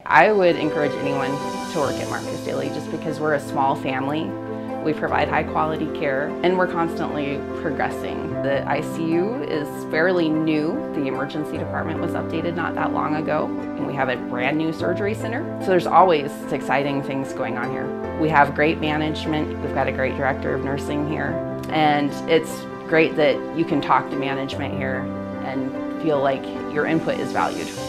I would encourage anyone to work at Marcus Daily just because we're a small family. We provide high quality care and we're constantly progressing. The ICU is fairly new. The emergency department was updated not that long ago. And we have a brand new surgery center. So there's always exciting things going on here. We have great management. We've got a great director of nursing here. And it's great that you can talk to management here and feel like your input is valued.